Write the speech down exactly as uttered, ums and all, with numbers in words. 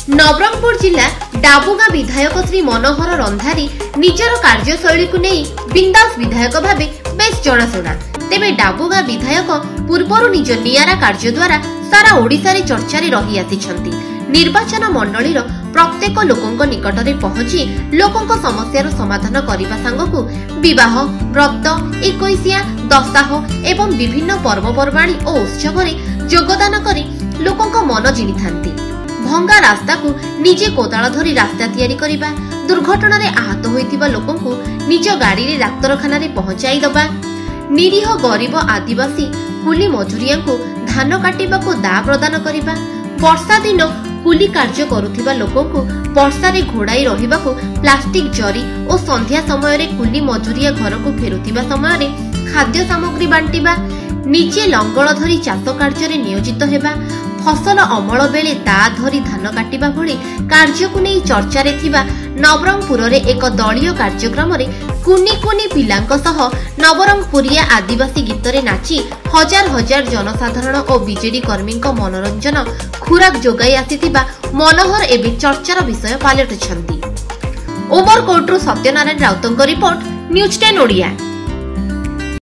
नवरंगपुर जिला डाबुगा विधायक श्री मनोहर रंधारी निजर कार्यशैली को नहीं बिंदास विधायक भावे बेस जनाशुना। तेबे डाबुगा विधायक पूर्वर निज नियारा कार्य द्वारा सारा ओडिशा रे चर्चा रे रही आसिछंती। निर्वाचन मंडलीर प्रत्येक लोकंक निकट रे पहुंची लोकंक समस्यार समाधान करने सांगकु विवाह व्रत इक्कीसिया दशाह एवं विभिन्न पर्वपर्वाणी और उत्सव योगदान करी लोकंक मन जिनी थांती। भंगा रास्ता को निजे कोदाल धरी रास्ता तैयारी करिबा, दुर्घटना रे आहत होइतिबा लोकंकु निज गाड़ी रे डाक्तरखाना रे पहुंचाई दबा, निरीह गरीब आदिवासी कुली मजूरिया को धान काटिबा को दा प्रदान करिबा, वर्षा दिन कुली कार्य करुथिबा लोकंकु वर्षा रे घोड़ाई रहिबा को प्लास्टिक जरी और संध्या समय रे कुली मजूरिया घर को फेरुथिबा समय रे खाद्य सामग्री बांटिबा, निजे लंगल धरी चाष कार्य रे नियोजित हेबा, फसल अमल बेले दा धरी धान काटिबा भली कार्य को नहीं चर्चा रे थिबा नवरंगपुर रे एक दलीय कार्यक्रम रे कुनी कुनी पिलांक सह नवरंगपुरिया आदिवासी गीत रे नाची हजार हजार जनसाधारण और बीजेडी कर्मी मनोरंजन खुराक जोगाई आसीथिबा मनोहर एबे चर्चार विषय पालटिछंती। उमरकोटरू सत्यनारायण राउतଙ୍କ रिपोर्ट न्यूज टेन ओडिया।